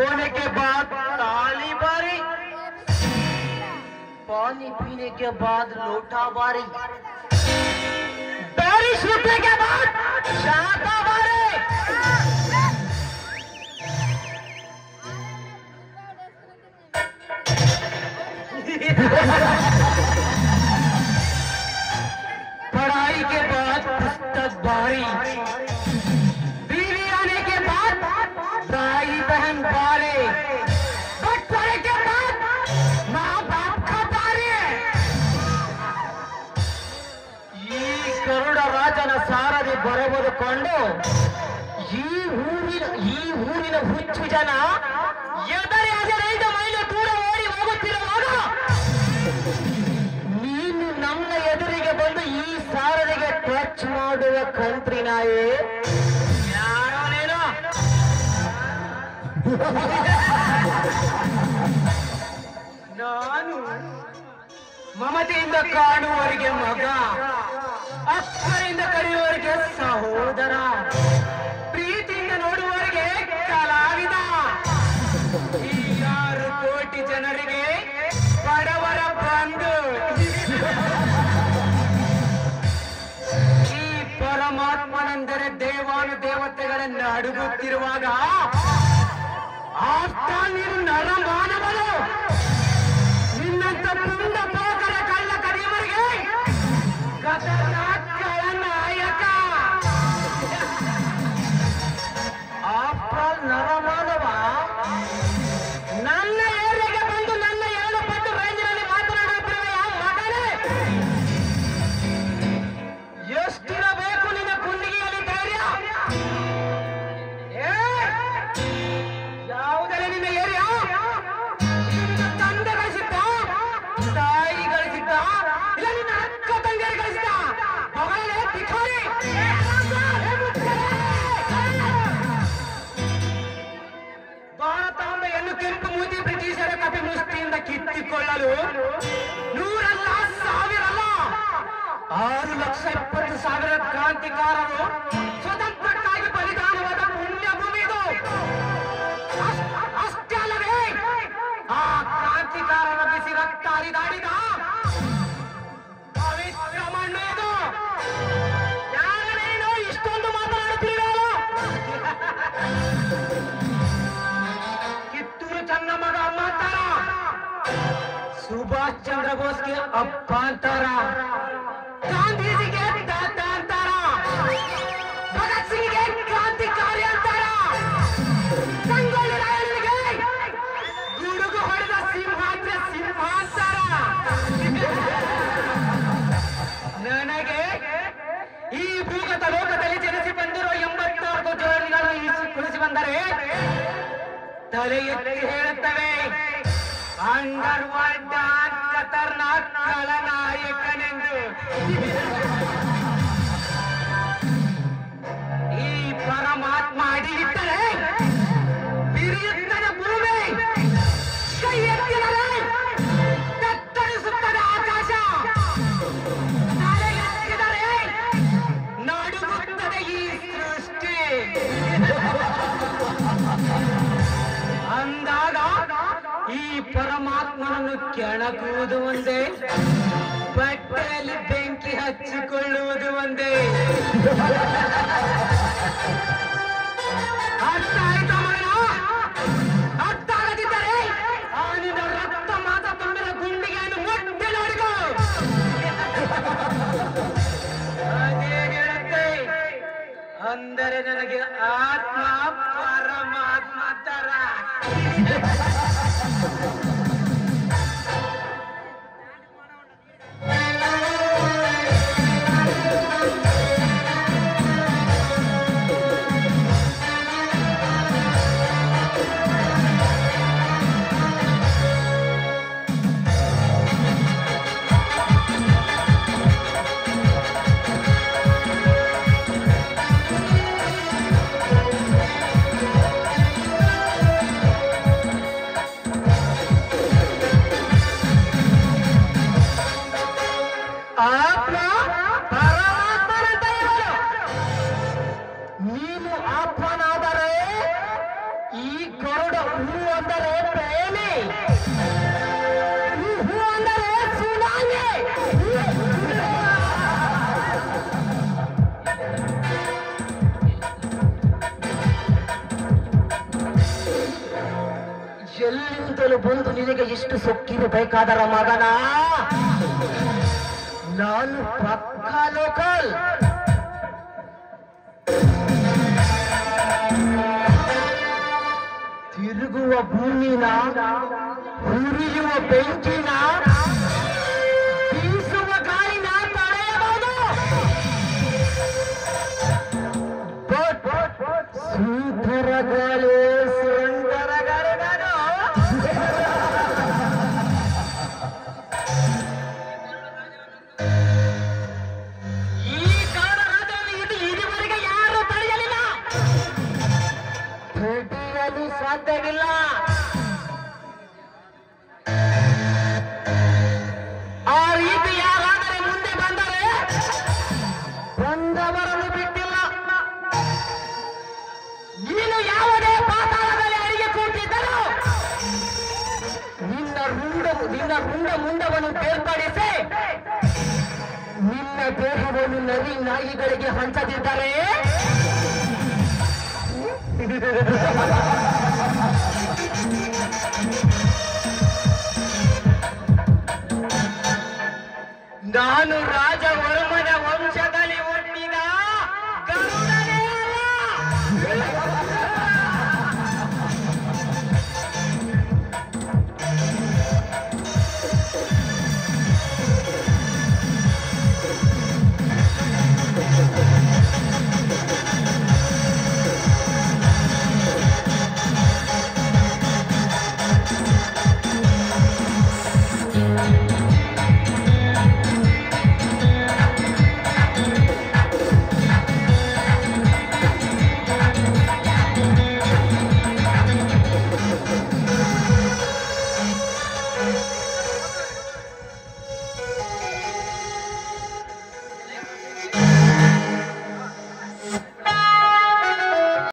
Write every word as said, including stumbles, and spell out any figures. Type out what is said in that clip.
होने के बाद ताली बारी, पानी पीने के बाद लोटा बारी, बारिश रुकने के बाद छाता बारी। पढ़ाई के बाद पुस्तक बारी, बीवी आने के बाद भाई बहन बारे, बटवारे के बाद माँ बाप का बारे। ಈ ಗರುಡ ರಾಜನ ಸಾರದಿ ಬರಬರುಕೊಂಡು ಈ ಊರಿನ ಈ ಊರಿನ ಹುಚ್ಚು ಜನ ಎದರೆ ಹದಿನೈದು ಮೈಲು ದೂರ ಓಡಿ ಹೋಗುತ್ತಿರುವಾಗ ನೀನು ನಮ್ಮ ಎದುರಿಗೆ ಬಂದು ಈ ಸಾರದಿಗೆ ಟಚ್ ಮಾಡುವ ಕಂತ್ರಿ ನಾಯಿ ಯಾರೋ ನೀನು? ನಾನು ಮಮತೆಯಿಂದ ಕಾಣುವವರಿಗೆ ಮಗ, ಅಕ್ಕರಿಂದ ಕರೆಯುವವರಿಗೆ ಸಹೋದರ, ಪ್ರೀತಿಯಿಂದ ನೋಡುವವರಿಗೆ ಕಲಾವಿದ, ಈ ಆರು ಕೋಟಿ ಜನರಿಗೆ ಬಡವರ ಬಂಧು. ಈ ಪರಮಾತ್ಮನೆಂದರೆ ದೇವಾನು ದೇವತೆಗಳನ್ನು ಅಡುಗುತ್ತಿರುವಾಗ ಆತ ನೀನು ನರಮಾನವನು. ನಿನ್ನಂತ ಪುಂಡ ಪೋಕರ ಕಳ್ಳ ಕಡಿಯವರಿಗೆ ಗತನಾಕಳ ನಾಯಕ. ಆಫ್ಟರ್ ನರಮಾನವ ನನ್ನ ಏರಿಯಾಗೆ ಬಂದು ನನ್ನ ಎರಡು ಪಟ್ಟು ರೇಂಜಿನಲ್ಲಿ ಮಾತನಾಡುತ್ತಿರುವ ಮಗನೇ, ಎಷ್ಟಿನ ಬೇಕು ನಿನ್ನ ಕುಂಡಿಗೆಯಲ್ಲಿ ಧೈರ್ಯ? ಯಾವುದರಲ್ಲಿ ನಿನ್ನ ಏರಿಯಾ? ನಿನ್ನ ತಂದೆ ಗಳಿಸಿದ್ದ, ತಾಯಿ ಗಳಿಸಿದ್ದ, ಇಲ್ಲ ನಿನ್ನ ಅಕ್ಕ ತಂಗಿಯರು ಗಳಿಸಿದ್ದ? ಮಗಳೇ ಭಿಕಾರಿ. ಭಾರತಾಂಬೆಯನ್ನು ಕೆಂಪು ಮೂತಿ ಬ್ರಿಟಿಷರ ಕಪಿ ಮುಷ್ಟಿಯಿಂದ ಕಿತ್ತಿಕೊಳ್ಳಲು ನೂರಲ್ಲ, ಸಾವಿರಲ್ಲ, ಆರು ಲಕ್ಷ ಇಪ್ಪತ್ತು ಸಾವಿರ ಕ್ರಾಂತಿಕಾರರು ಸ್ವತಂತ್ರಕ್ಕಾಗಿ ಬಲಿದಾನವಾದ ಪುಣ್ಯ ಭೂಮಿ ಇದು. ಅಷ್ಟೇ ಅಲ್ಲವೇ, ಆ ಕ್ರಾಂತಿಕಾರರ ಬಿಸಿ ರಕ್ತ ಹರಿದಾಡಿದ ಪವಿತ್ರ ಮಣ್ಣು ಇದು. ಯಾರೇನೋ ಇಷ್ಟೊಂದು ಮಾತನಾಡುತ್ತಿರಲ್ಲ. ಕಿತ್ತೂರು ಚೆನ್ನಮ್ಮಗ ಅಮ್ಮ ಅಂತಾರ, ಸುಭಾಷ್ ಚಂದ್ರ ಬೋಸ್ಗೆ ಅಪ್ಪ ಅಂತಾರ, ಗಾಂಧೀಜಿಗೆ ತಾತ ಅಂತಾರ, ಭಗತ್ ಸಿಂಗ್ಗೆ ಕ್ರಾಂತಿಕಾರಿ ಅಂತಾರ, ಸಂಗೊಳ್ಳಿ ರಾಯಣ್ಣನಿಗೆ ಗುಡುಗು ಹೊಡೆದ ಸಿಂಹಾದ್ರೆ ಸಿಂಹ ಅಂತಾರ. ನನಗೆ ಈ ಭೂಗತ ಲೋಕದಲ್ಲಿ ಜನಿಸಿ ಬಂದಿರೋ ಎಂಬತ್ನಾಲ್ಕು ಜೋಡಿಗಳು ಈಸಿ ಕುಳಿಸಿ ಬಂದರೆ ತಲೆ ಎತ್ತಿ ಹೇಳುತ್ತವೆ, ಅಂಡರ್ ವರ್ಲ್ಡ್ ಡಾನ್ ಖತರ್ನಾಕ್ ಖಳನಾಯಕನೆಂದು. ಈ ಪರಮಾತ್ಮ ಅಡಿಯಿಟ್ಟರೆ ಬಿರಿಯುತ್ತದೆ ಭೂಮಿ, ಕೈ ಎತ್ತಿದರೆ ಕತ್ತರಿಸುತ್ತದೆ ಆಕಾಶ, ತಲೆ ಎತ್ತಿದರೆ ನಡುಗುತ್ತದೆ ಈ ಸೃಷ್ಟಿ. ಅಂದಾಗ ಈ ಪರಮಾತ್ಮನನ್ನು ಕೆಣಕುವುದು ಒಂದೇ, ಬಟ್ಟೆಯಲ್ಲಿ ಬೆಂಕಿ ಹಚ್ಚಿಕೊಳ್ಳುವುದು ಒಂದೇ. ಅರ್ಥ ಆಯ್ತಾ ಮಗನ? ಅರ್ಥ ಆಗದಿದ್ದರೆ ಆ ನಿನ್ನ ರಕ್ತ ಮಾತ ತುಂಬಿದ ಗುಂಡಿಗೆಯನ್ನು ಮುಟ್ಟಿ ನೋಡಿಕೋ. ಅದೇ ಹೇಳುತ್ತೆ, ಅಂದರೆ ನನಗೆ ಆತ್ಮ ಪರಮಾತ್ಮ ತರ. ಹೂ ಅಂದರೆ ಪ್ರೇಮಿ, ಹೂ ಅಂದರೆ ಸುನಾಮಿ. ಎಲ್ಲಿಂದಲೂ ಬಂದು ನಿನಗೆ ಎಷ್ಟು ಸೊಕ್ಕಿರಬೇಕಾದರ ಮಗನ, ನಾನು ಪಕ್ಕಾ ಲೋಕಲ್. ತಿರುಗುವ ಭೂಮಿನ, ಉರಿಯುವ ಬೆಂಕಿನ, ಬೀಸುವ ಗಾಳಿನ ತಡೆಯಬಹುದು. ಸುಂದರ ಗಾಳಿ, ಸುಂದರ ಗಾಳಿ ನಾನು. ಈ ಕಾಲ ರಾಜ್ಯವನ್ನು ಇದು ಇದುವರೆಗೆ ಯಾರು ತಡೆಯಲಿಲ್ಲ, ತಡೆಯಲು ಸಾಧ್ಯವಿಲ್ಲ. ಆ ರೀತಿ ಯಾರಾದರೆ ಮುಂದೆ ಬಂದರೆ ಬಂದವರನ್ನು ಬಿಟ್ಟಿಲ್ಲ. ನೀನು ಯಾವುದೇ ಪಾತಾಳದಲ್ಲಿ ಅಡಿಗೆ ಕೂತಿದ್ದರೂ ನಿನ್ನ ರುಂಡ ನಿನ್ನ ರುಂಡ ಮುಂಡವನ್ನು ಬೇರ್ಪಡಿಸಿ ನಿನ್ನ ದೇಹವನ್ನು ನರಿ ನಾಯಿಗಳಿಗೆ ಹಂಚದಿದ್ದರೆ ನಾನು ರಾಜ ಹೊರ